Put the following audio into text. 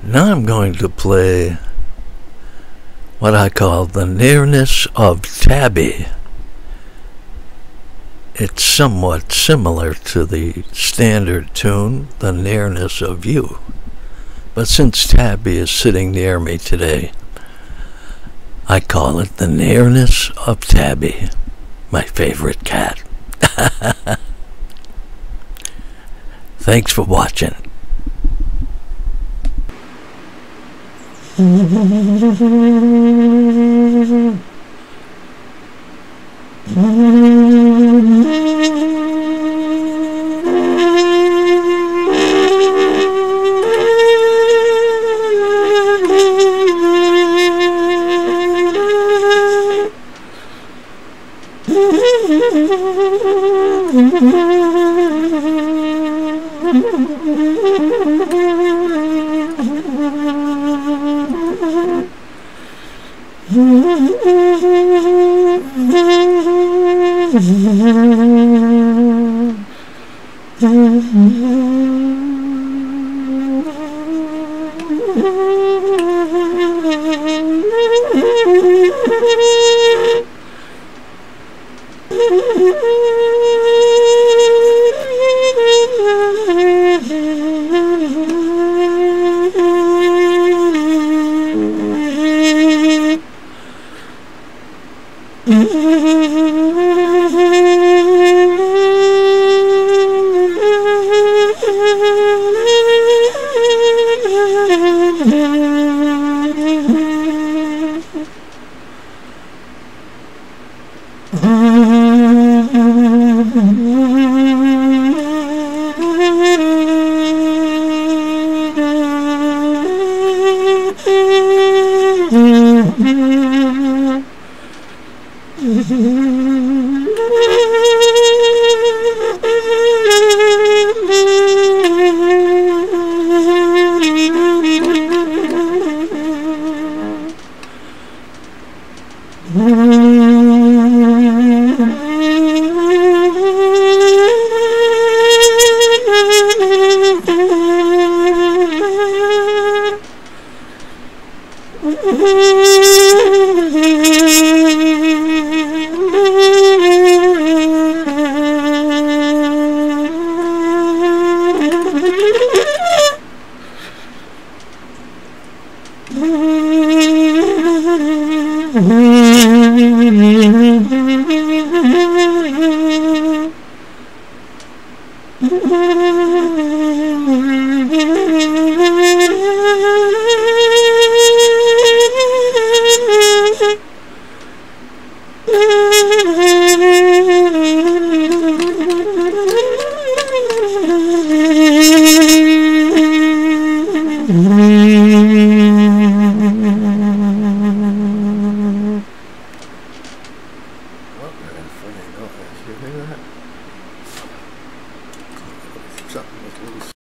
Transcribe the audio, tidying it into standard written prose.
Now I'm going to play what I call the Nearness of Tabby. It's somewhat similar to the standard tune, The Nearness of You. But since Tabby is sitting near me today, I call it the Nearness of Tabby, my favorite cat. Thanks for watching. Something was loose.